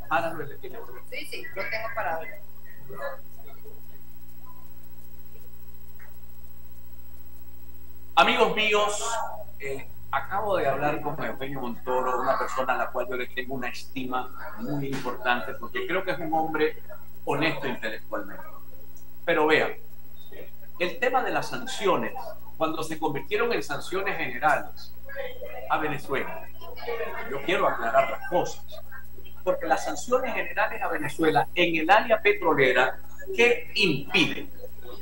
Páralo el otro. Sí, sí, lo tengo parado. Amigos míos, acabo de hablar con Eugenio Montoro, una persona a la cual yo le tengo una estima muy importante porque creo que es un hombre honesto intelectualmente. Pero vean, el tema de las sanciones, cuando se convirtieron en sanciones generales a Venezuela, yo quiero aclarar las cosas, porque las sanciones generales a Venezuela en el área petrolera, ¿qué impiden?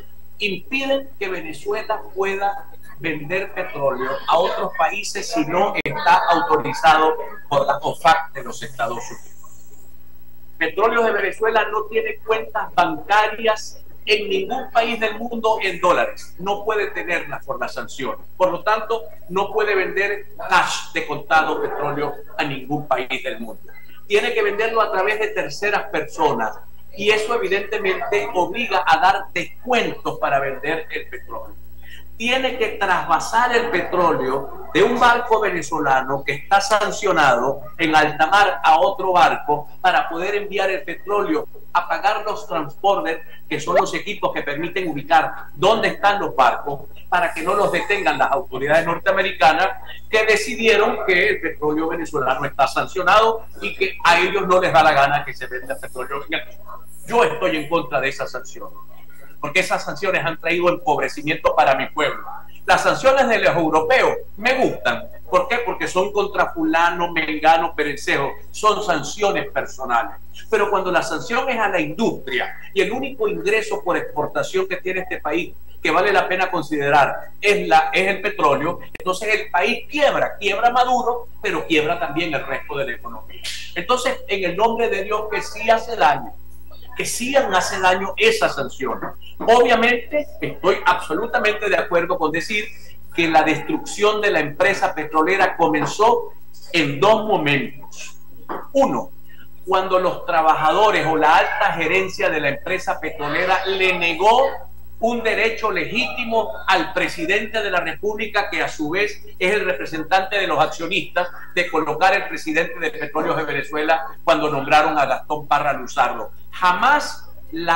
Impiden que Venezuela pueda vender petróleo a otros países si no está autorizado por la OFAC de los Estados Unidos. Petróleos de Venezuela no tiene cuentas bancarias en ningún país del mundo en dólares. No puede tenerlas por las sanciones. Por lo tanto, no puede vender cash de contado petróleo a ningún país del mundo. Tiene que venderlo a través de terceras personas. Y eso evidentemente obliga a dar descuentos para vender el petróleo. Tiene que trasvasar el petróleo de un barco venezolano que está sancionado en alta mar a otro barco para poder enviar el petróleo a pagar los transporters, que son los equipos que permiten ubicar dónde están los barcos, para que no los detengan las autoridades norteamericanas que decidieron que el petróleo venezolano está sancionado y que a ellos no les da la gana que se venda el petróleo. Yo estoy en contra de esas sanciones, porque esas sanciones han traído empobrecimiento para mi pueblo. Las sanciones de los europeos me gustan. ¿Por qué? Porque son contra fulano, mengano, perencejo. Son sanciones personales. Pero cuando la sanción es a la industria y el único ingreso por exportación que tiene este país, que vale la pena considerar, es el petróleo, entonces el país quiebra Maduro, pero quiebra también el resto de la economía. Entonces, en el nombre de Dios, que sí hace daño, que sí hace daño esas sanciones. Obviamente estoy absolutamente de acuerdo con decir que la destrucción de la empresa petrolera comenzó en dos momentos. Uno, cuando los trabajadores o la alta gerencia de la empresa petrolera le negó un derecho legítimo al presidente de la República, que a su vez es el representante de los accionistas, de colocar el presidente de Petróleos de Venezuela cuando nombraron a Gastón Parra Luzardo. Jamás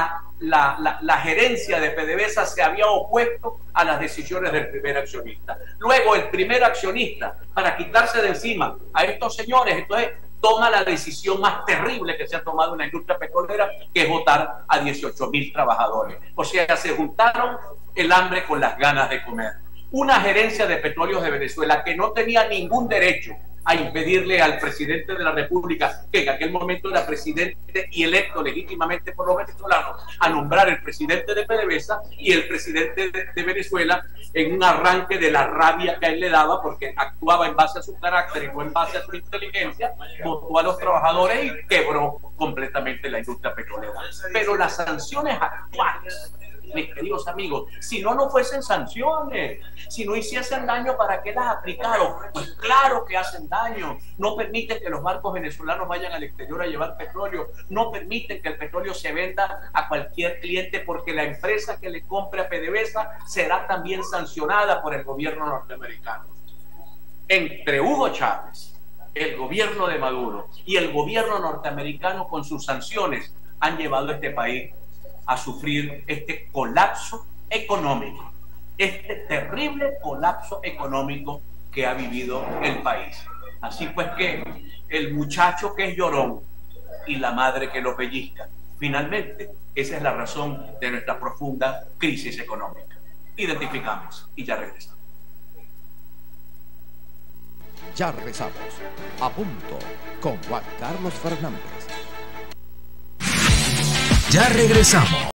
la gerencia de PDVSA se había opuesto a las decisiones del primer accionista. Luego el primer accionista, para quitarse de encima a estos señores, entonces toma la decisión más terrible que se ha tomado en la industria petrolera, que es votar a 18.000 trabajadores. O sea, se juntaron el hambre con las ganas de comer. Una gerencia de Petróleos de Venezuela que no tenía ningún derecho a impedirle al presidente de la República, que en aquel momento era presidente y electo legítimamente por los venezolanos, a nombrar el presidente de PDVSA y el presidente de Venezuela, en un arranque de la rabia que a él le daba, porque actuaba en base a su carácter y no en base a su inteligencia, votó a los trabajadores y quebró completamente la industria petrolera. Pero las sanciones actuales, mis queridos amigos, si no fuesen sanciones, si no hiciesen daño, ¿para qué las aplicaron? Pues claro que hacen daño. No permiten que los barcos venezolanos vayan al exterior a llevar petróleo, no permiten que el petróleo se venda a cualquier cliente, porque la empresa que le compre a PDVSA será también sancionada por el gobierno norteamericano. Entre Hugo Chávez, el gobierno de Maduro y el gobierno norteamericano, con sus sanciones, han llevado a este país a sufrir este colapso económico, este terrible colapso económico que ha vivido el país. Así pues que el muchacho que es llorón y la madre que lo pellizca, finalmente esa es la razón de nuestra profunda crisis económica. Identificamos y ya regresamos. Ya regresamos. A punto con Juan Carlos Fernández. Ya regresamos.